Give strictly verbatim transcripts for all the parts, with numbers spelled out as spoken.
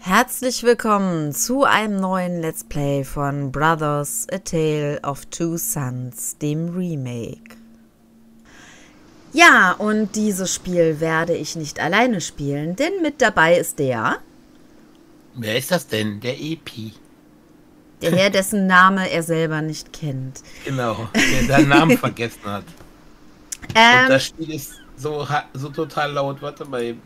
Herzlich willkommen zu einem neuen Let's Play von Brothers: A Tale of Two Sons, dem Remake. Ja, und dieses Spiel werde ich nicht alleine spielen, denn mit dabei ist der... Wer ist das denn? Der E P. Der Herr, dessen Name er selber nicht kennt. Genau, der seinen Namen vergessen hat. Ähm, und das Spiel ist so, so total laut. Warte mal eben.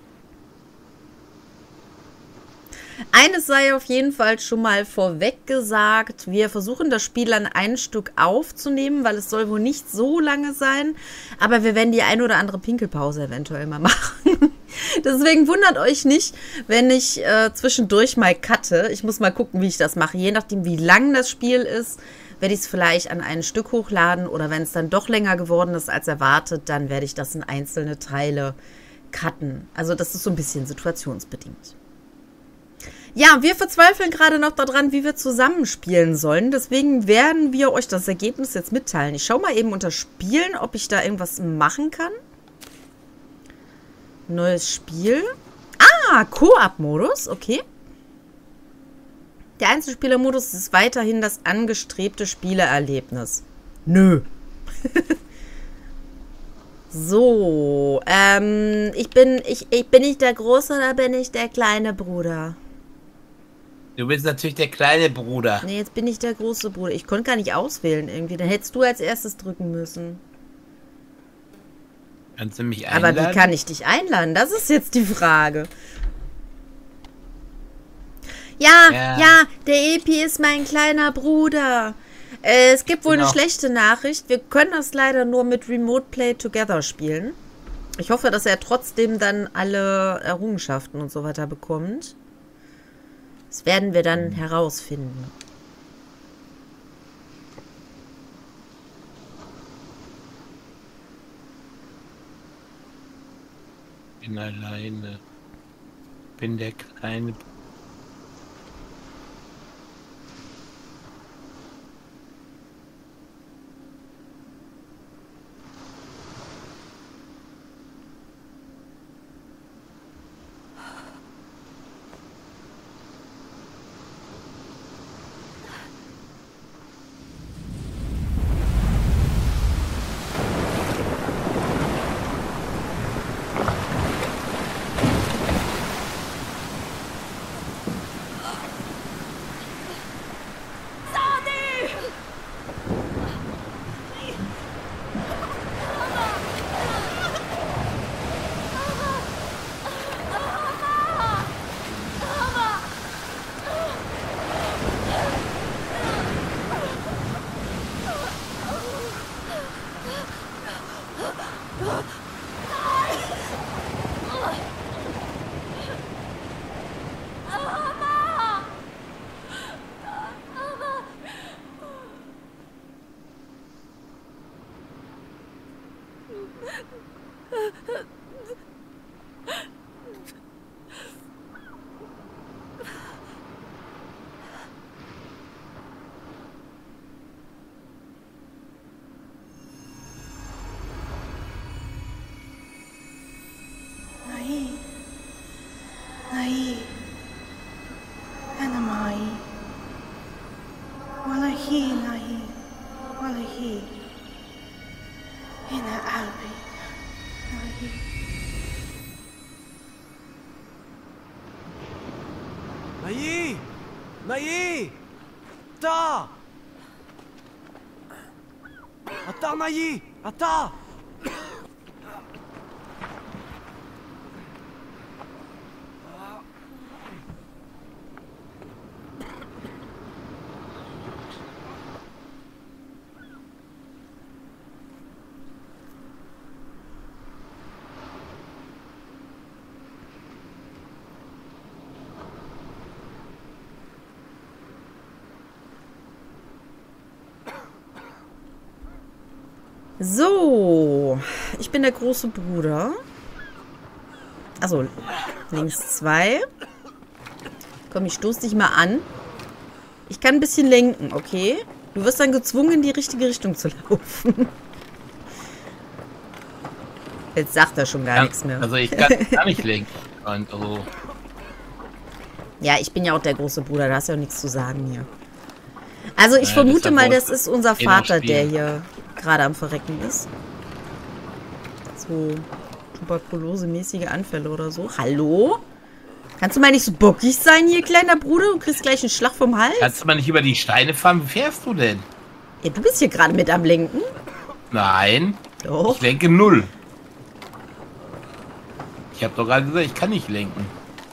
Eines sei auf jeden Fall schon mal vorweg gesagt, wir versuchen das Spiel an ein Stück aufzunehmen, weil es soll wohl nicht so lange sein, aber wir werden die ein oder andere Pinkelpause eventuell mal machen. Deswegen wundert euch nicht, wenn ich äh, zwischendurch mal cutte. Ich muss mal gucken, wie ich das mache. Je nachdem, wie lang das Spiel ist, werde ich es vielleicht an ein Stück hochladen, oder wenn es dann doch länger geworden ist als erwartet, dann werde ich das in einzelne Teile cutten. Also das ist so ein bisschen situationsbedingt. Ja, wir verzweifeln gerade noch daran, wie wir zusammenspielen sollen. Deswegen werden wir euch das Ergebnis jetzt mitteilen. Ich schaue mal eben unter Spielen, ob ich da irgendwas machen kann. Neues Spiel. Ah, Koop-Modus, okay. Der Einzelspieler-Modus ist weiterhin das angestrebte Spielererlebnis. Nö. So, ähm, ich bin, ich, ich bin nicht der Große oder bin ich der kleine Bruder? Du bist natürlich der kleine Bruder. Nee, jetzt bin ich der große Bruder. Ich konnte gar nicht auswählen irgendwie. Dann hättest du als erstes drücken müssen. Kannst du mich einladen? Aber wie kann ich dich einladen? Das ist jetzt die Frage. Ja, ja, ja, der E P ist mein kleiner Bruder. Äh, es gibt wohl genau. eine schlechte Nachricht. Wir können das leider nur mit Remote Play Together spielen. Ich hoffe, dass er trotzdem dann alle Errungenschaften und so weiter bekommt. Das werden wir dann herausfinden. Bin alleine. Bin der kleine... Nayi! Nayi! Ata! Ata, Nayi! Ata! So, ich bin der große Bruder. Also, links zwei. Komm, ich stoße dich mal an. Ich kann ein bisschen lenken, okay? Du wirst dann gezwungen, in die richtige Richtung zu laufen. Jetzt sagt er schon gar ja, nichts mehr. Also ich kann, kann nicht lenken. Und, oh. Ja, ich bin ja auch der große Bruder, da hast ja auch nichts zu sagen hier. Also ich Ja, vermute deshalb mal, wollte das ist unser ich eh noch Vater, der spielen. hier gerade am Verrecken ist. So tuberkulose-mäßige Anfälle oder so. Hallo? Kannst du mal nicht so bockig sein hier, kleiner Bruder? Du kriegst gleich einen Schlag vom Hals. Kannst du mal nicht über die Steine fahren? Wie fährst du denn? Ja, du bist hier gerade mit am Lenken. Nein. Doch. Ich lenke null. Ich habe doch gerade gesagt, ich kann nicht lenken.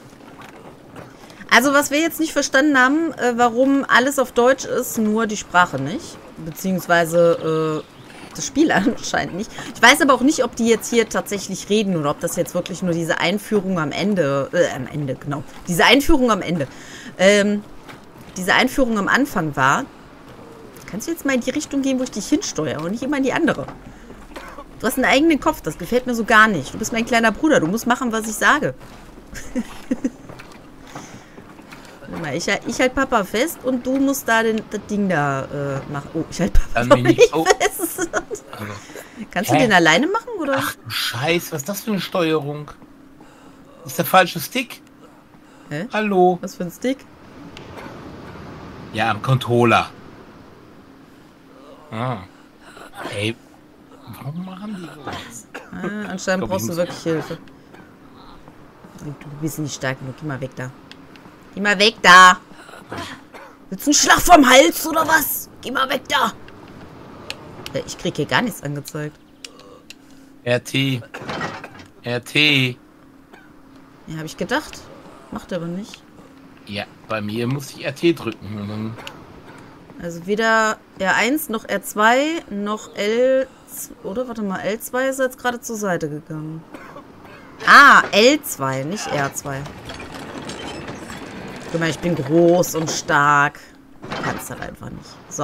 Also was wir jetzt nicht verstanden haben, äh, warum alles auf Deutsch ist, nur die Sprache nicht. Beziehungsweise äh, das Spiel anscheinend nicht. Ich weiß aber auch nicht, ob die jetzt hier tatsächlich reden oder ob das jetzt wirklich nur diese Einführung am Ende, äh, am Ende, genau. Diese Einführung am Ende. Ähm, diese Einführung am Anfang war. Kannst du jetzt mal in die Richtung gehen, wo ich dich hinsteuere und nicht immer in die andere? Du hast einen eigenen Kopf, das gefällt mir so gar nicht. Du bist mein kleiner Bruder, du musst machen, was ich sage. Warte mal, ich, ich halt Papa fest und du musst da den, das Ding da äh, machen. Oh, ich halt Papa Dann noch bin ich nicht so- fest. Also, Kannst Hä? du den alleine machen, oder? ach du Scheiß, was ist das für eine Steuerung? Das ist der falsche Stick. Hä? Hallo. Was für ein Stick? Ja, am Controller. Ah. Ey, warum machen die sowas? Ah, anscheinend Ich glaub, ich brauchst du muss- wirklich Hilfe. Du bist nicht stark genug. Geh mal weg da. Geh mal weg da. Willst du einen Schlag vom Hals oder was? Geh mal weg da. Äh, Ich krieg hier gar nichts angezeigt. R T. R T. Ja, habe ich gedacht. Macht aber nicht. Ja, bei mir muss ich R T drücken. Und dann Also weder R eins noch R zwei noch L... Oder? Warte mal, L zwei ist jetzt gerade zur Seite gegangen. Ah, L zwei, nicht R zwei. Guck mal, ich bin groß und stark. Du kannst das einfach nicht. So.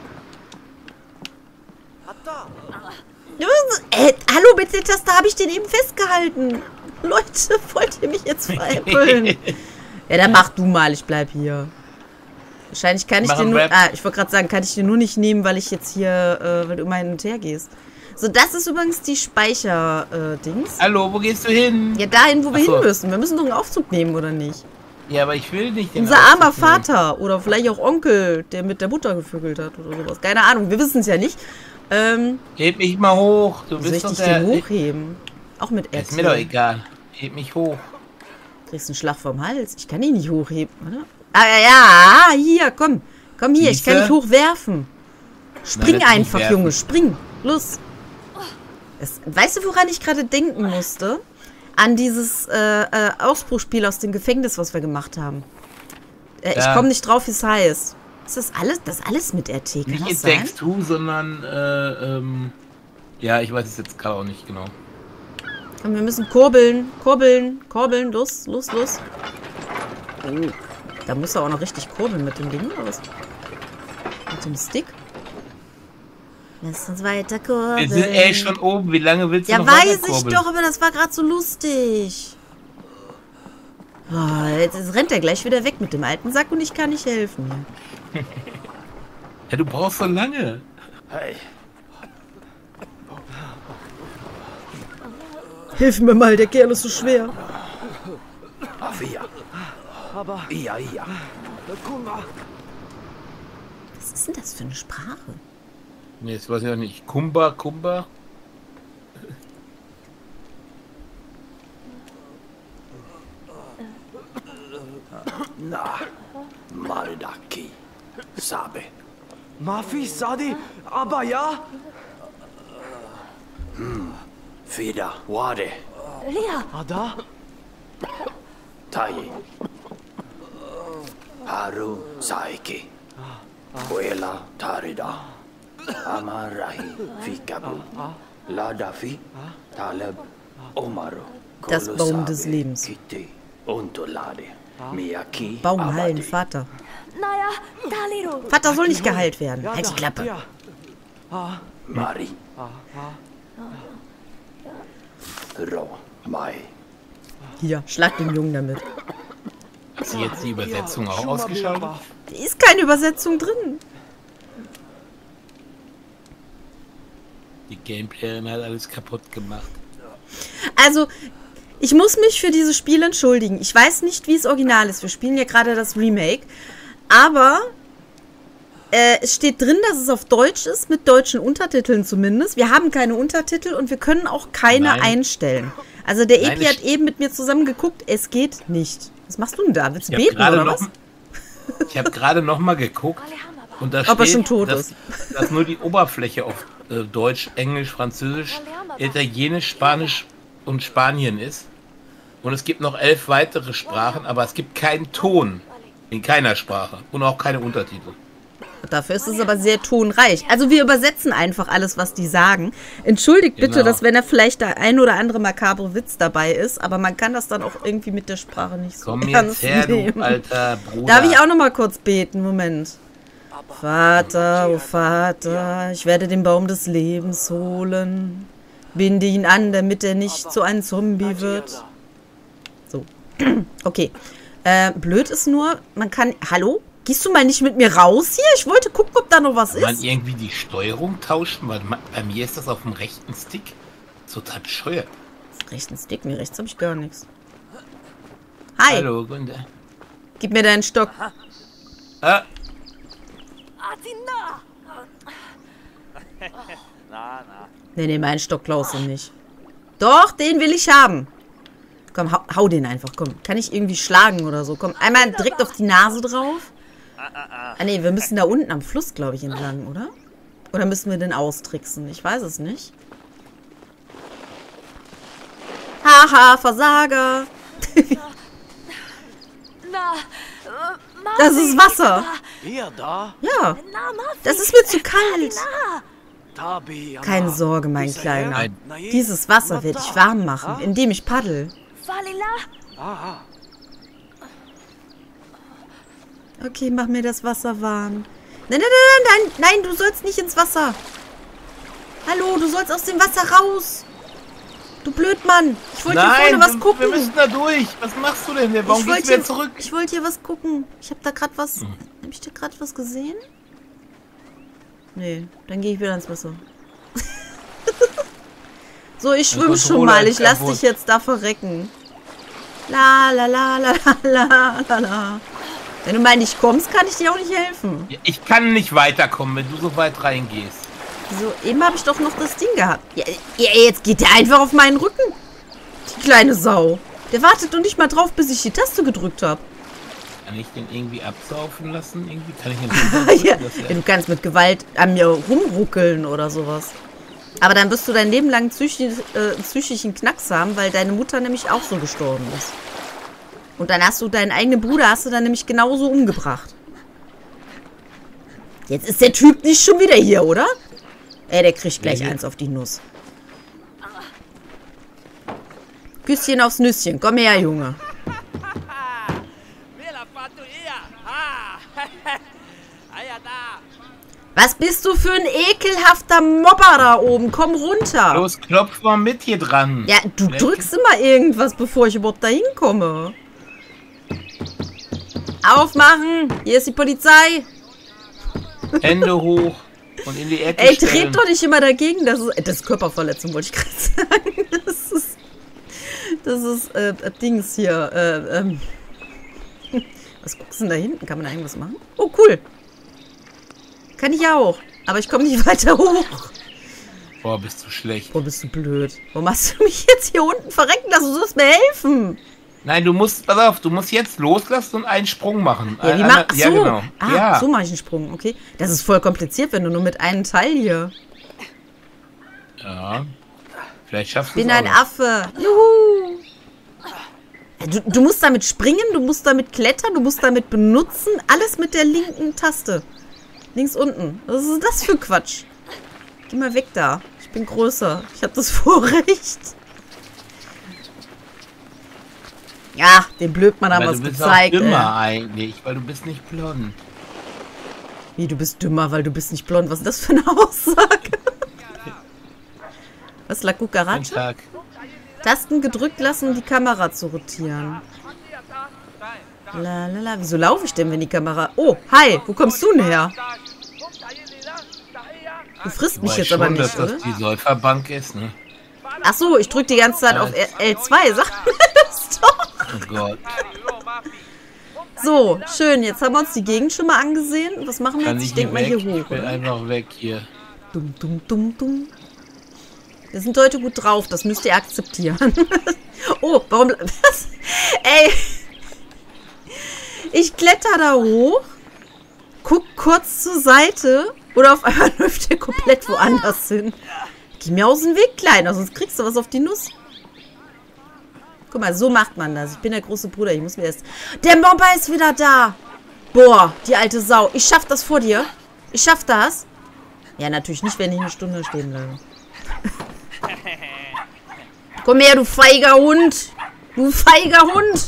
Atta! Äh, hallo, mit der Taste habe ich den eben festgehalten. Leute, wollt ihr mich jetzt veräppeln? Ja, dann mach du mal, ich bleib hier. Wahrscheinlich kann ich Mach den einen nur... Rap. Ah, ich wollte gerade sagen, kann ich den nur nicht nehmen, weil ich jetzt hier... Äh, weil du immer hin und her gehst. So, das ist übrigens die Speicher-Dings. Hallo, wo gehst du hin? Ja, dahin, wo wir Ach so. hin müssen. Wir müssen doch einen Aufzug nehmen, oder nicht? Ja, aber ich will nicht den Unser armer Aufzug nehmen. Vater. Oder vielleicht auch Onkel, der mit der Mutter gevögelt hat oder sowas. Keine Ahnung, wir wissen es ja nicht. Ähm, Heb mich mal hoch. Du wie soll ich bist doch dich der... denn hochheben? Auch mit R T. Ist mir doch egal. Heb mich hoch. Kriegst einen Schlag vom Hals. Ich kann ihn nicht hochheben, oder? Ah, ja, ja, hier, komm. Komm hier, ich kann Siehste? dich hochwerfen. Spring das nicht einfach, werfen. Junge, spring. Los. Es, weißt du, woran ich gerade denken musste? An dieses äh, äh, Ausbruchspiel aus dem Gefängnis, was wir gemacht haben. Äh, Ich Ja. komme nicht drauf, wie es heißt. Ist das alles, das alles mit R T? Kann Nicht das It sein? Takes Two, sondern, äh, ähm... Ja, ich weiß es jetzt gerade auch nicht genau. Komm, wir müssen kurbeln, kurbeln, kurbeln. Los, los, los. Oh, da muss er auch noch richtig kurbeln mit dem Ding, oder was? Mit dem Stick? Lass uns weiter kurbeln. Wir sind eh schon oben. Wie lange willst du Ja, noch weiß ich weiterkurbeln? doch, aber das war gerade so lustig. Oh, jetzt, jetzt rennt er gleich wieder weg mit dem alten Sack und ich kann nicht helfen. Ja, du brauchst so lange. Hey, Hilf mir mal, der Kerl ist so schwer. Afia. Aber... Ia, ia. Kumba. Was ist denn das für eine Sprache? Nee, jetzt weiß ich auch nicht. Kumba, Kumba. Na, Maldaki. Sabe. Mafi, Sadi, aber ja? Hm, Fida, Wade, Lea, Ada? Tai. Haru, Saiki. Uela, Tarida. Amarahi, Fikabu. Ladafi, Taleb, Omaru. Das Baum des Kolosabe, Lebens. Kiti, Untolade. Miyaki, Baum heilen, Abadi. Vater. naja, Taliro. Vater soll nicht geheilt werden. Halt die Klappe. Ja. Mari. Ro, Mai. Hier, schlag den Jungen damit. Hast du jetzt die Übersetzung auch ausgeschaltet? Da ist keine Übersetzung drin. Die Gameplayerin hat alles kaputt gemacht. Also, Ich muss mich für dieses Spiel entschuldigen. Ich weiß nicht, wie es original ist. Wir spielen ja gerade das Remake. Aber äh, es steht drin, dass es auf Deutsch ist, mit deutschen Untertiteln zumindest. Wir haben keine Untertitel und wir können auch keine Nein. einstellen. Also der Epi hat eben mit mir zusammen geguckt. Es geht nicht. Was machst du denn da? Willst du beten oder was? Ich habe gerade noch mal geguckt. Und da Ob er steht, schon tot dass, ist. dass nur die Oberfläche auf äh, Deutsch, Englisch, Französisch, Italienisch, Spanisch und Spanien ist. Und es gibt noch elf weitere Sprachen, aber es gibt keinen Ton in keiner Sprache und auch keine Untertitel. Dafür ist es aber sehr tonreich. Also wir übersetzen einfach alles, was die sagen. Entschuldigt bitte, Genau. dass wenn da vielleicht der ein oder andere makabre Witz dabei ist, aber man kann das dann auch irgendwie mit der Sprache nicht so Komm ernst jetzt her, du nehmen. alter Bruder. Darf ich auch noch mal kurz beten? Moment. Vater, oh Vater, ich werde den Baum des Lebens holen. Binde ihn an, damit er nicht zu einem Zombie wird. So. Okay. Äh, blöd ist nur, man kann... Hallo? Gehst du mal nicht mit mir raus hier? Ich wollte gucken, ob da noch was Kann man ist. irgendwie die Steuerung tauschen? Weil ma- bei mir ist das auf dem rechten Stick total bescheuert. Rechten Stick, mir rechts habe ich gar nichts. Hi, Hallo, Gunde. gib mir deinen Stock. Ah, Nee, nee, meinen Stock klaust du nicht. Doch, den will ich haben. Komm, hau, hau den einfach, komm. Kann ich irgendwie schlagen oder so? Komm, einmal direkt auf die Nase drauf. Ah, nee, wir müssen da unten am Fluss, glaube ich, entlang, oder? Oder müssen wir den austricksen? Ich weiß es nicht. Haha, Versager. Das ist Wasser. Hier, da. Ja, das ist mir zu kalt. Tabi, Keine Sorge, mein Kleiner. Dieses Wasser werde ich warm machen, indem ich paddel. Ah, Okay, mach mir das Wasser warm. Nein, nein, nein, nein, nein, du sollst nicht ins Wasser. Hallo, du sollst aus dem Wasser raus. Du Blödmann. Ich wollte hier nein, vorne was wir, gucken. wir müssen da durch. Was machst du denn? Warum Ich gehst wollte du wieder hier, zurück? ich wollte hier was gucken. Ich habe da gerade was... Habe ich da gerade was gesehen? Nee, dann gehe ich wieder ins Wasser. So, ich Mein schwimme schon Controller mal. ist Ich lass kaputt. dich jetzt da verrecken. La la la la la la la. Wenn du mal nicht kommst, kann ich dir auch nicht helfen. Ja, ich kann nicht weiterkommen, wenn du so weit reingehst. So, eben habe ich doch noch das Ding gehabt. Ja, ja, jetzt geht der einfach auf meinen Rücken. Die kleine Sau. Der wartet doch nicht mal drauf, bis ich die Taste gedrückt habe. Kann ich den irgendwie absaufen lassen? Irgendwie kann ich den Ja, das ja, du kannst mit Gewalt an mir rumruckeln oder sowas. Aber dann wirst du dein Leben lang psychisch, äh, psychischen Knacks haben, weil deine Mutter nämlich auch so gestorben ist. Und dann hast du deinen eigenen Bruder, hast du dann nämlich genauso umgebracht. Jetzt ist der Typ nicht schon wieder hier, oder? Ey, der kriegt gleich Nee. eins auf die Nuss. Küsschen aufs Nüsschen. Komm her, Junge. Was bist du für ein ekelhafter Mobber da oben? Komm runter. Los, klopf mal mit hier dran. Ja, du Vielleicht- drückst immer irgendwas, bevor ich überhaupt da hinkomme. Aufmachen! Hier ist die Polizei! Hände hoch und in die Ecke Ey, stellen. dreht doch nicht immer dagegen. Das ist, das ist Körperverletzung, wollte ich gerade sagen. Das ist, das ist, äh, äh, Dings hier, äh, ähm. Was guckst du denn da hinten? Kann man da irgendwas machen? Oh, cool. Kann ich auch. Aber ich komme nicht weiter hoch. Boah, bist du schlecht. Oh, bist du blöd. Warum hast du mich jetzt hier unten verrecken lassen? Du sollst mir helfen. Nein, du musst, pass auf, du musst jetzt loslassen und einen Sprung machen. Ja, wie Ein- mach, einmal- ach so. Ja, genau. Ah, ja. so mache ich einen Sprung, okay. Das ist voll kompliziert, wenn du nur mit einem Teil hier... ja. Vielleicht schaffst du Bin es auch ein noch. Affe. Juhu. Du, du musst damit springen, du musst damit klettern, du musst damit benutzen. Alles mit der linken Taste. Links unten. Was ist das für Quatsch? Geh mal weg da. Ich bin größer. Ich habe das Vorrecht. Ja, den Blödmann haben wir Weil es du bist gezeigt. auch dümmer ey. eigentlich, weil du bist nicht blond. Wie, du bist dümmer, weil du bist nicht blond. Was ist das für eine Aussage? Was, La Guten Cucaracha? Tag. Tasten gedrückt lassen, um die Kamera zu rotieren. La, la, la. Wieso laufe ich denn, wenn die Kamera... Oh, hi, wo kommst du denn her? Du frisst Du mich weißt jetzt aber schon, nicht, dass das oder? die Säuferbank ist, ne? Ach so, ich drücke die ganze Zeit auf L zwei. Sag mir das doch. Oh Gott. So, schön. Jetzt haben wir uns die Gegend schon mal angesehen. Was machen wir Kann jetzt? ich Ich denke mal weg? hier hoch. Ich will Oder? einfach weg hier. Dumm, dumm, dumm, dumm. Wir sind heute gut drauf. Das müsst ihr akzeptieren. Oh, warum... Was? Ey. Ich kletter da hoch. Guck kurz zur Seite. Oder auf einmal läuft der komplett woanders hin. Geh mir aus dem Weg, Kleiner. Sonst kriegst du was auf die Nuss. Guck mal, so macht man das. Ich bin der große Bruder. Ich muss mir erst... Der Mobber ist wieder da. Boah, die alte Sau. Ich schaff das vor dir. Ich schaff das. Ja, natürlich nicht, wenn ich eine Stunde stehen bleibe. Komm her, du feiger Hund. Du feiger Hund.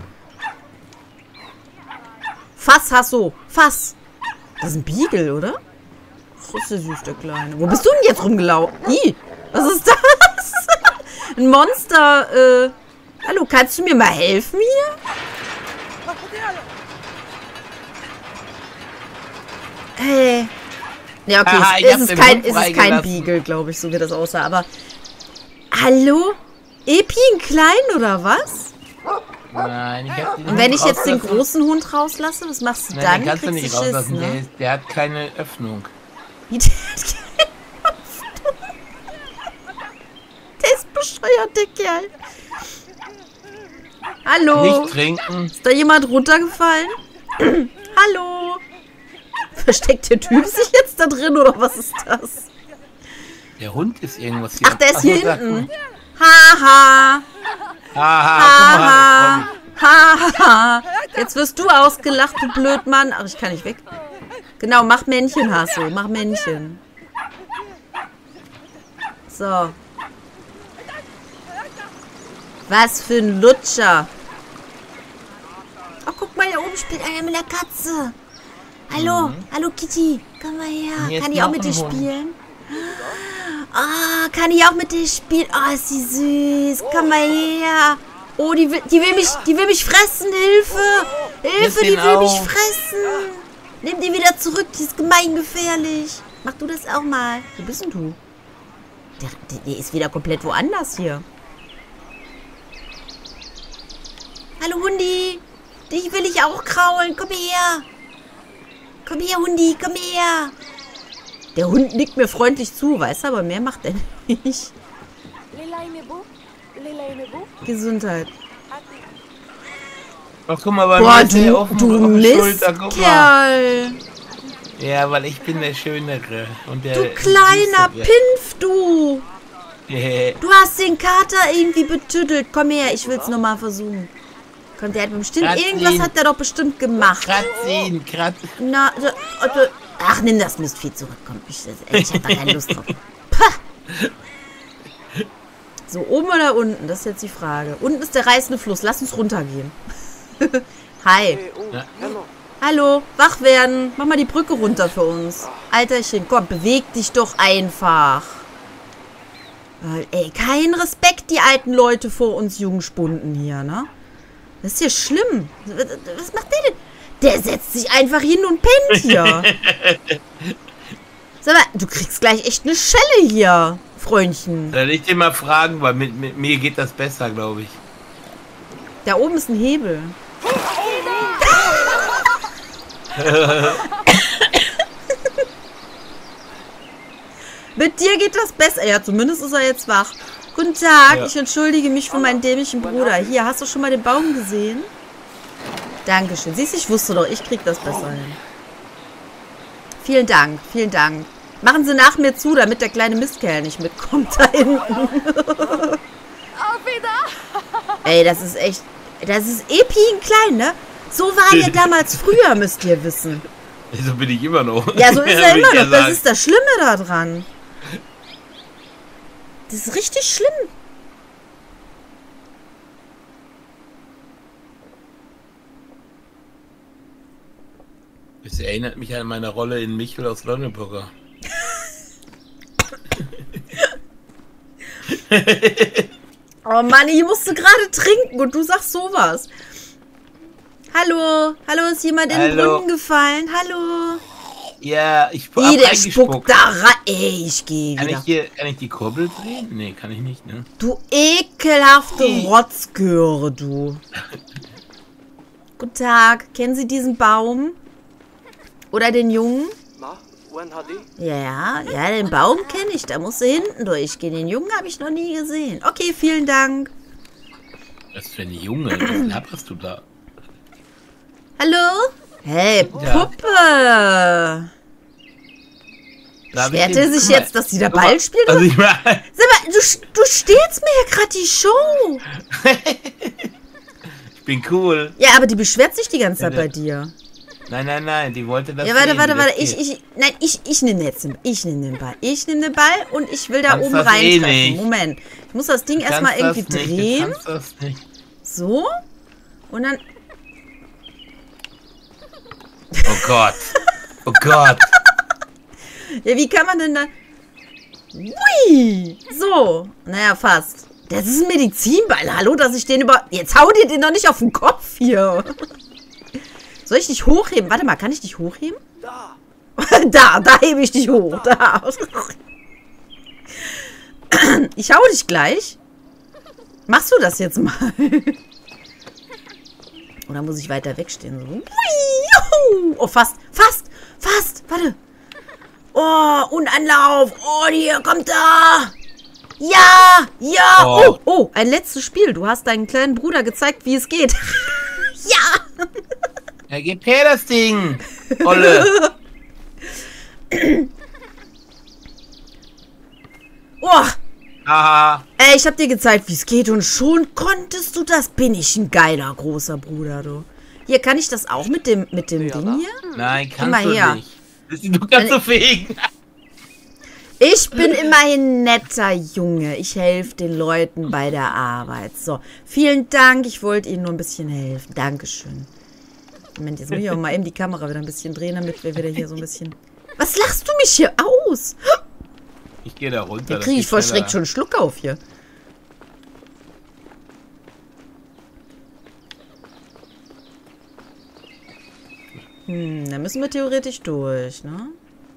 Fass hast du. Fass. Das ist ein Beagle, oder? Ach, ist der süß, der Kleine. Wo bist du denn jetzt rumgelaufen? Ih, was ist das? Ein Monster. Äh, hallo, kannst du mir mal helfen hier? Hey. Ja, okay, Aha, es, ich es, hab ist den kein, Hund es ist kein freigelassen. Beagle, glaube ich, so wie das aussah. Aber, hallo? Epi ein Klein oder was? Nein, ich hab den Und wenn Hund ich jetzt den rauslassen. großen Hund rauslasse, was machst du Nein, dann? den kannst du Kriegst nicht Schiss, rauslassen. ne? Der, ist, der hat keine Öffnung. Wie der, der ist bescheuert, der Kerl. Hallo? Nicht trinken. Ist da jemand runtergefallen? Hallo? Versteckt der Typ sich jetzt da drin oder was ist das? Der Hund ist irgendwas hier. Ach, der ist hier sag hinten. mal. Haha. Haha, Haha. guck mal. Haha. Jetzt wirst du ausgelacht, du Blödmann. Ach, ich kann nicht weg. Genau, mach Männchen, Hasso. Mach Männchen. So. Was für ein Lutscher. Oh, guck mal, da oben spielt einer mit der Katze. Hallo, hallo Kitty. Komm mal her. Hier Kann ist ich auch noch mit dir ein Hund. spielen? Ah, kann ich auch mit dir spielen? Oh, ist sie süß. Komm mal her. Oh, die will, die will mich, die will mich fressen. Hilfe. Hilfe, die den will mich auch. fressen. Nimm die wieder zurück. Die ist gemeingefährlich. Mach du das auch mal. Wo bist denn du? Der, der, der ist wieder komplett woanders hier. Hallo, Hundi. Dich will ich auch kraulen. Komm her. Komm her, Hundi. Komm her. Der Hund nickt mir freundlich zu, weißt du, aber mehr macht er nicht. Gesundheit. Ach, guck mal, bei Boah, mir ist der du, auf dem- du auf der Schulter, guck mal. Mistkerl. Ja, weil ich bin der Schönere. Und der Du kleiner Süßere. Pinf, du. Yeah. Du hast den Kater irgendwie betüttelt. Komm her, ich will's nochmal versuchen. Komm, der hat bestimmt, Kratz irgendwas ihn. hat der doch bestimmt gemacht. Kratz ihn, kratz. Na, so, also, ach, nimm das Mistvieh zurück. Komm, ich, ich hab da keine Lust drauf. Pah. So, oben oder unten? Das ist jetzt die Frage. Unten ist der reißende Fluss. Lass uns runtergehen. Hi. Ja. Hallo, wach werden. Mach mal die Brücke runter für uns. Alterchen, komm, beweg dich doch einfach. Weil, ey, kein Respekt, die alten Leute vor uns Jungspunden hier, ne? Das ist ja schlimm. Was macht der denn? Der setzt sich einfach hin und pennt hier. Sag mal, du kriegst gleich echt eine Schelle hier, Freundchen. Soll ich dir mal fragen, weil mit, mit mir geht das besser, glaube ich. Da oben ist ein Hebel. Mit dir geht das besser. Ja, zumindest ist er jetzt wach. Guten Tag, Ja. ich entschuldige mich für meinen dämlichen Bruder. Hier, hast du schon mal den Baum gesehen? Dankeschön. Siehst du, ich wusste doch, ich krieg das besser hin. Vielen Dank, vielen Dank. Machen Sie nach mir zu, damit der kleine Mistkerl nicht mitkommt da hinten. Ey, das ist echt... Das ist Epi in klein, ne? So war er damals früher, müsst ihr wissen. So bin ich immer noch. Ja, so ist er Will immer ich ja noch. Das sagen. ist das Schlimme daran. Das ist richtig schlimm. Das erinnert mich an meine Rolle in Michel aus Lonneburger. Oh Mann, ich musste gerade trinken und du sagst sowas. Hallo, hallo, ist jemand in den Hallo. Brunnen gefallen? Hallo. Ja, ich Ih, der spuckt da rein. Ey, ich geh Kann wieder. ich, hier, kann ich die Kurbel drehen? Nee, kann ich nicht, ne? Du ekelhafte Ih. Rotzgöre, du. Guten Tag. Kennen Sie diesen Baum? Oder den Jungen? Ma, wen hat die? Ja, ja, den Baum kenne ich. Da musst du hinten durchgehen. Den Jungen habe ich noch nie gesehen. Okay, vielen Dank. Was für ein Junge? Was laberst du da? Hallo? Hey, Ja. Puppe. Darf ich Beschwert den- er sich guck mal, jetzt, dass die da guck mal, Ball spielt? Also ich meine, Sag mal, du, du stehlst mir ja gerade die Show. ich bin cool. Ja, aber die beschwert sich die ganze Zeit Ja, bei dir. Nein, nein, nein, die wollte das Ja, warte, sehen, warte, wie das warte. Ich, geht. ich, nein, ich, ich nehme jetzt den, ich nehme den Ball. Ich nehme den Ball und ich will da Kannst oben das eh reintreffen. nicht. Moment. Ich muss das Ding Du erstmal kannst irgendwie das nicht, drehen. Du kannst das nicht. So. Und dann. Oh Gott. Oh Gott. Ja, wie kann man denn da. Hui! So. Naja, fast. Das ist ein Medizinball. Hallo, dass ich den über. Jetzt hau dir den doch nicht auf den Kopf hier. Soll ich dich hochheben? Warte mal, kann ich dich hochheben? Da. Da, da hebe ich dich hoch. Da. Ich hau dich gleich. Machst du das jetzt mal? Oder muss ich weiter wegstehen? So. Hui, oh, fast, fast, fast. Warte. Oh, und Anlauf. Oh, hier, kommt da. Ja, ja. Oh. Oh, oh, ein letztes Spiel. Du hast deinen kleinen Bruder gezeigt, wie es geht. Ja. Ja, gib her das Ding. Olle. Oh, Haha. ey, ich hab dir gezeigt, wie es geht und schon konntest du das. Bin ich ein geiler großer Bruder, du. Hier, kann ich das auch mit dem, mit dem Ding hier? Nein, Komm mal kannst du her. nicht. Du kannst so fegen. Ich bin immerhin ein netter Junge. Ich helfe den Leuten bei der Arbeit. So, vielen Dank. Ich wollte Ihnen nur ein bisschen helfen. Dankeschön. Moment, jetzt muss ich auch mal eben die Kamera wieder ein bisschen drehen, damit wir wieder hier so ein bisschen... Was lachst du mich hier aus? Ich gehe da runter. Da das kriege ich geht vor schneller. Schreck schon einen Schluck auf hier. Hm, da müssen wir theoretisch durch, ne?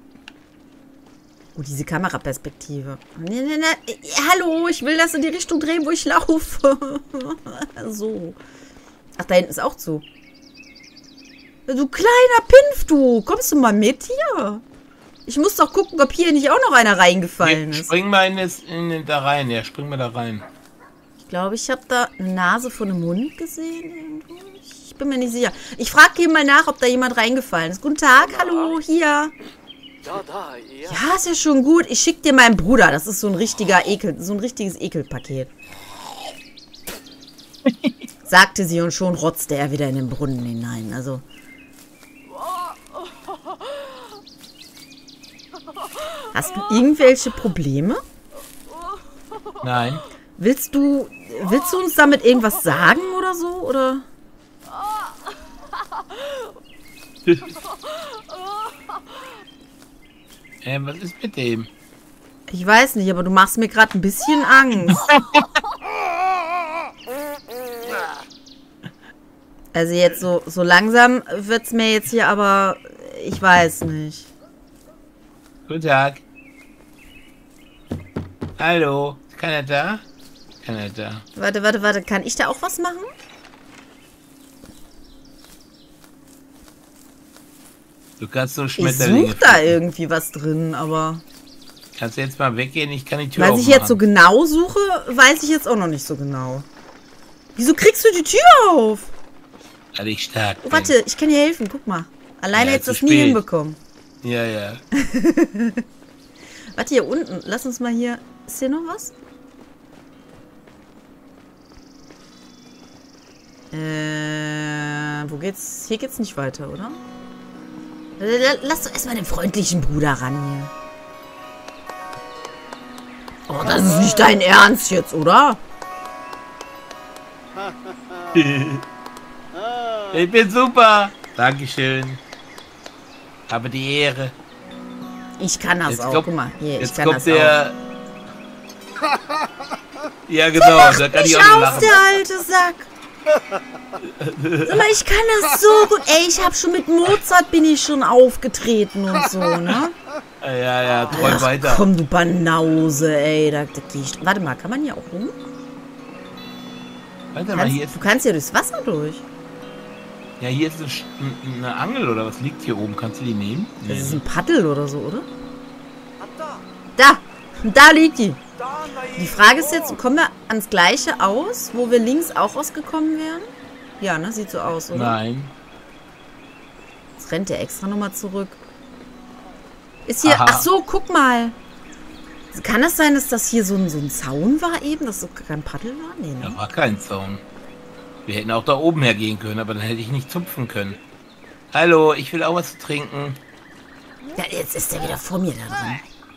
Oh, diese Kameraperspektive. Nee, nee, nee. Hallo, ich will das in die Richtung drehen, wo ich laufe. So. Ach, da hinten ist auch zu. Du kleiner Pimpf, du. Kommst du mal mit hier? Ich muss doch gucken, ob hier nicht auch noch einer reingefallen Hier, ist. spring mal in, das, in den- da rein. Ja, spring mal da rein. Ich glaube, ich habe da eine Nase von einem Hund gesehen irgendwo. Ich bin mir nicht sicher. Ich frage eben mal nach, ob da jemand reingefallen ist. Guten Tag, hallo, hier. Da, da, ja. Ja, ist ja schon gut. Ich schicke dir meinen Bruder. Das ist so ein richtiger Ekel, so ein richtiges Ekelpaket. Sagte sie und schon rotzte er wieder in den Brunnen hinein. Also. Hast du irgendwelche Probleme? Nein. Willst du, willst du uns damit irgendwas sagen oder so? Oder? äh, was ist mit dem? Ich weiß nicht, aber du machst mir gerade ein bisschen Angst. Also jetzt so, so langsam wird es mir jetzt hier, aber ich weiß nicht. Guten Tag. Hallo. Ist keiner da? Keiner da. Warte, warte, warte. Kann ich da auch was machen? Du kannst so Ich Schmetterlinge suche da pflücken. irgendwie was drin, aber... Kannst du jetzt mal weggehen? Ich kann die Tür Weil ich jetzt so aufmachen. genau suche, weiß ich jetzt auch noch nicht so genau. Wieso kriegst du die Tür auf? Weil ich stark Oh, bin. warte, ich kann dir helfen. Guck mal. Alleine Ja, hättest zu du das nie spät. hinbekommen. Ja, ja. Warte, hier unten. Lass uns mal hier... Ist hier noch was? Äh, wo geht's? Hier geht's nicht weiter, oder? Lass doch erstmal den freundlichen Bruder ran hier. Oh, das ist nicht dein Ernst jetzt, oder? Ich bin super. Dankeschön. Habe die Ehre. Ich kann das Jetzt auch. kommt- Guck mal, hier, ich Jetzt kann kommt das der... Ja, genau. Da kann ich Nicht auch nur aus, lachen. der alte Sack. Sag mal, ich kann das so gut. Ey, ich habe schon mit Mozart bin ich schon aufgetreten und so, ne? Ja, ja, träum Ach, weiter. komm, du Banause, ey. Da, da geh ich. Warte mal, kann man hier auch rum? Warte mal, Kannst, hier ist, du kannst hier durchs Wasser durch. ja, hier ist eine, Sch- eine Angel oder was liegt hier oben? Kannst du die nehmen? Das ist Nee. ein Paddel oder so, oder? Da! Da liegt die. Die Frage ist jetzt, kommen wir ans Gleiche aus, wo wir links auch ausgekommen wären? Ja, ne? Sieht so aus, oder? Nein. Jetzt rennt der extra nochmal zurück. Ist hier... Aha. Ach so, guck mal. Kann das sein, dass das hier so ein, so ein Zaun war eben? Dass so kein Paddel war? Nee, ne? Da war kein Zaun. Wir hätten auch da oben hergehen können, aber dann hätte ich nicht zupfen können. Hallo, ich will auch was zu trinken. Ja, jetzt ist der wieder vor mir da drin.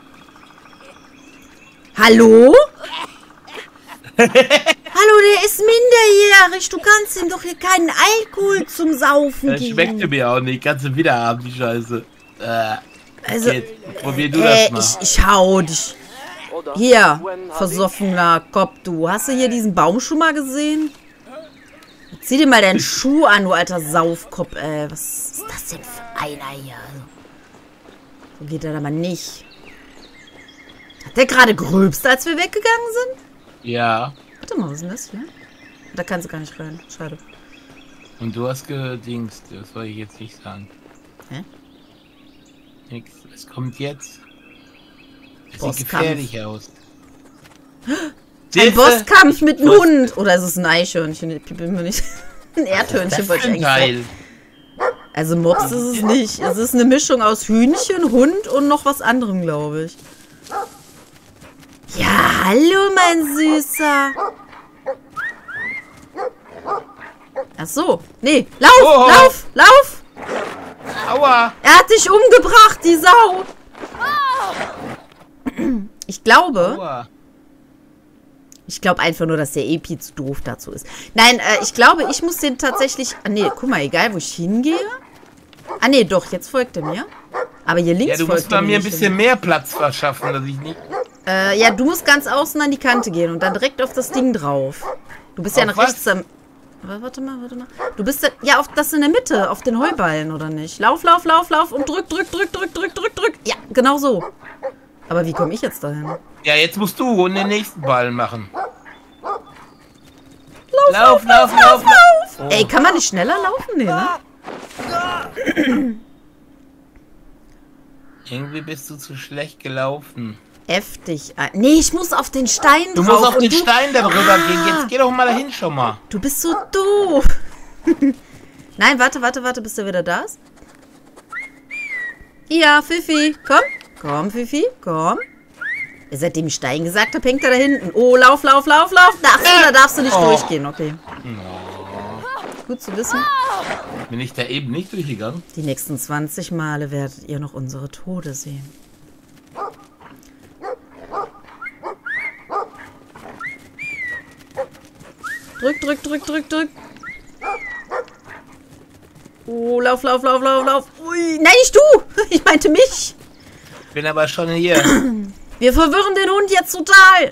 Hallo? Hallo, der ist minderjährig. Du kannst ihm doch hier keinen Alkohol zum Saufen Das geben. schmeckte mir auch nicht. Kannst du wieder haben, die Scheiße. Äh, Also, jetzt, probier du äh, das mal. ich, ich hau dich. Oder Hier, when Hadi? versoffener Kopf, du. Hast du hier diesen Baum schon mal gesehen? Zieh dir mal deinen Schuh an, du alter Saufkopf, ey. Was ist das denn für einer hier? Also, so geht er aber nicht. Hat der gerade gröbst, als wir weggegangen sind? Ja. Warte mal, was ist denn das hier? Da kannst du gar nicht rein. Schade. Und du hast gedingst. Das soll ich jetzt nicht sagen. Hä? Nix. Es kommt jetzt. Es Bosskampf. sieht gefährlich aus. Ein Siehste? Bosskampf mit einem Boss- Hund. Oder ist es ein Eichhörnchen? Ich bin mir nicht... Ein Erdhörnchen Das wollte ist ich ein eigentlich sagen. Teil. Also Mops ist es nicht. Es ist eine Mischung aus Hühnchen, Hund und noch was anderem, glaube ich. Ja, hallo, mein Süßer. Ach so. Nee, lauf, Oh. lauf, lauf. Aua! Er hat dich umgebracht, die Sau. Ich glaube, Aua! ich glaube einfach nur, dass der Epi zu doof dazu ist. Nein, äh, ich glaube, ich muss den tatsächlich... Ah, nee, guck mal, egal, wo ich hingehe. Ah, nee, doch, jetzt folgt er mir. Aber hier links Ja, du folgt musst er bei mir ein nicht. bisschen mehr Platz verschaffen, dass ich nicht. Äh, ja, du musst ganz außen an die Kante gehen und dann direkt auf das Ding drauf. Du bist ja Auf nach was? rechts am... Aber warte mal, warte mal. Du bist ja, ja auf das in der Mitte, auf den Heuballen, oder nicht? Lauf, lauf, lauf, lauf und drück, drück, drück, drück, drück, drück, drück. Ja, genau so. Aber wie komme ich jetzt dahin? Ja, jetzt musst du den nächsten Ball machen. Lauf, lauf, lauf, lauf. Oh. Ey, kann man nicht schneller laufen? Nee, ne? Irgendwie bist du zu schlecht gelaufen. F dich an. Nee, ich muss auf den Stein Du drauf. musst auf und den du, Stein darüber Ah. gehen. Jetzt geh doch mal dahin schon mal. Du bist so doof. Nein, warte, warte, warte, bis er wieder da ist. Ja, Fifi, komm. Komm, Fifi, komm. Seitdem ich Stein gesagt habe, hängt er da hinten. Oh, lauf, lauf, lauf, lauf. Ach so, da darfst du nicht Oh. durchgehen, okay. Gut zu wissen. Bin ich da eben nicht durchgegangen? Die nächsten zwanzig Male werdet ihr noch unsere Tode sehen. Drück, drück, drück, drück, drück. Oh, lauf, lauf, lauf, lauf, lauf. Ui, nein, nicht du. Ich meinte mich. Bin aber schon hier. Wir verwirren den Hund jetzt total.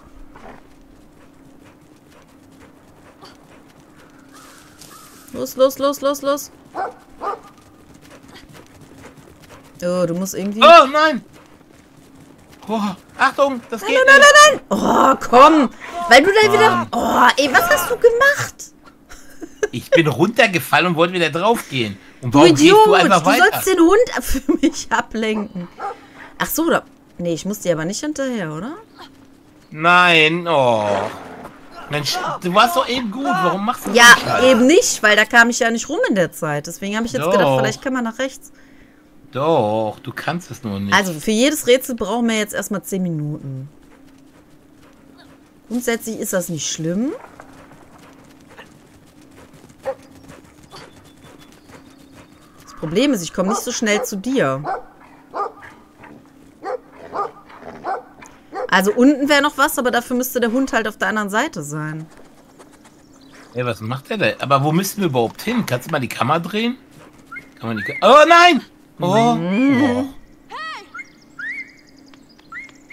Los, los, los, los, los. Oh, du musst irgendwie... Oh, nein! Oh, Achtung, das geht Nein, nein, nicht. nein, nein. Oh, komm. Weil du da wieder... Mann. Oh, ey, was hast du gemacht? Ich bin runtergefallen und wollte wieder draufgehen. Und Du warum Idiot. gehst du einfach Du weiter? sollst den Hund für mich ablenken. Ach so, da... Nee, ich muss dir aber nicht hinterher, oder? Nein, oh. Mensch, du warst doch eben gut. Warum machst du Ja, den Scheiß? eben nicht, weil da kam ich ja nicht rum in der Zeit. Deswegen habe ich jetzt Doch. gedacht, vielleicht kann man nach rechts. Doch, du kannst es nur nicht. Also für jedes Rätsel brauchen wir jetzt erstmal zehn Minuten. Grundsätzlich ist das nicht schlimm. Das Problem ist, ich komme nicht so schnell zu dir. Also unten wäre noch was, aber dafür müsste der Hund halt auf der anderen Seite sein. Ey, was macht der denn? Aber wo müssen wir überhaupt hin? Kannst du mal die Kamera drehen? Kann man die Ka Oh nein! Oh. oh.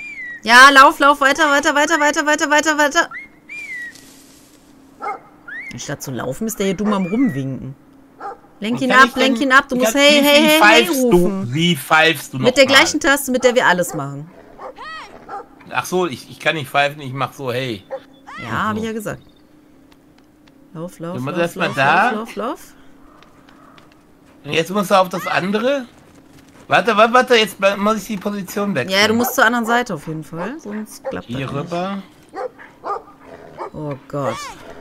Ja, lauf, lauf, weiter, weiter, weiter, weiter, weiter, weiter, weiter. Statt zu laufen, ist der hier dumm am Rumwinken. Lenk ihn Kann ab, ich lenk denn- ihn ab. Du musst kann- hey, wie- hey, wie hey, hey pfeifst rufen. Du, wie pfeifst du noch Mit der mal? gleichen Taste, mit der wir alles machen. Ach so, ich, ich kann nicht pfeifen, ich mach so, hey. Ja, habe ich ja gesagt. Lauf, lauf, Du musst lauf, erst mal lauf, da. lauf, lauf, lauf. Und jetzt musst du auf das andere. Warte, warte, warte, jetzt muss ich die Position wechseln. Ja, du musst zur anderen Seite auf jeden Fall, sonst klappt das Hier nicht. rüber. Oh Gott.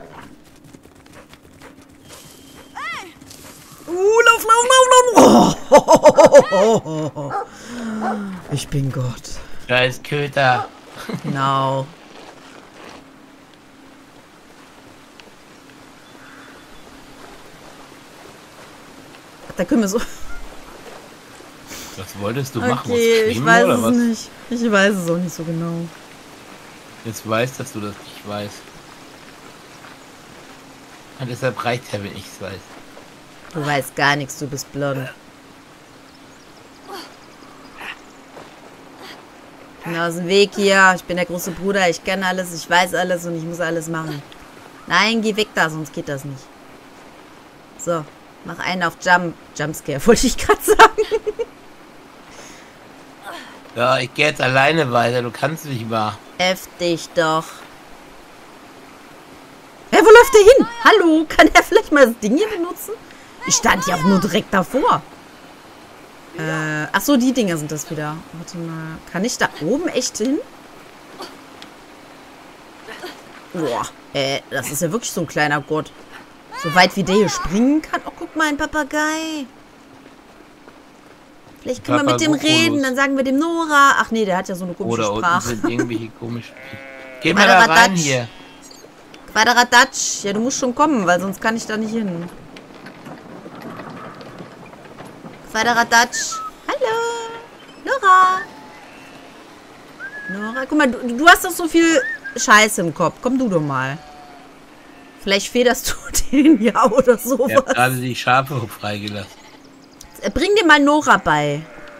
Uh, lauf, lauf, lauf, lauf. Oh. Ich bin Gott. Scheiß Köter. Genau. Da können wir so... Was wolltest du machen? Okay, Was ich schwimmen weiß oder es was? nicht. Ich weiß es auch nicht so genau. Jetzt weißt, dass du das nicht weißt. Und deshalb reicht ja, wenn ich es weiß. Du weißt gar nichts, du bist blond. Ich bin aus dem Weg hier. Ich bin der große Bruder. Ich kenne alles, ich weiß alles und ich muss alles machen. Nein, geh weg da, sonst geht das nicht. So, mach einen auf Jump. Jumpscare, wollte ich gerade sagen. Ja, ich gehe jetzt alleine weiter, du kannst nicht wahr. Heftig doch. Hä, wo läuft der hin? Hallo, kann er vielleicht mal das Ding hier benutzen? Ich stand ja auch nur direkt davor. Äh, ach so, die Dinger sind das wieder. Warte mal, kann ich da oben echt hin? Boah, äh, das ist ja wirklich so ein kleiner Gott. So weit wie der hier springen kann. Oh, guck mal, ein Papagei. Vielleicht können wir mit dem Papagopolos. reden, dann sagen wir dem Nora. Ach nee, der hat ja so eine komische Oder unten Sprache. sind irgendwelche komischen... Geh mal da rein Quadratdatsch. hier. Quadratdatsch. Ja, du musst schon kommen, weil sonst kann ich da nicht hin. Quadratdatsch. Hallo. Nora. Nora, guck mal, du, du hast doch so viel Scheiße im Kopf. Komm du doch mal. Vielleicht federst du den ja oder Ich habe sowas. gerade die Schafe freigelassen. Bring dir mal Nora bei.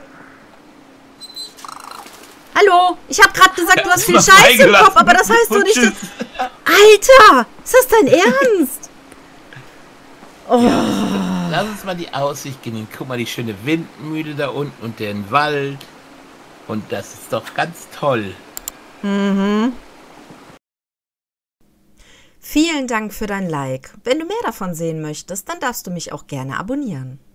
Hallo, ich habe gerade gesagt, du hast viel Mal Scheiße im freigelassen. Kopf, aber das heißt doch Und nicht, dass... tschüss. Alter, ist das dein Ernst? Oh. Lass uns mal die Aussicht genießen. Guck mal, die schöne Windmühle da unten und den Wald. Und das ist doch ganz toll. Mhm. Vielen Dank für dein Like. Wenn du mehr davon sehen möchtest, dann darfst du mich auch gerne abonnieren.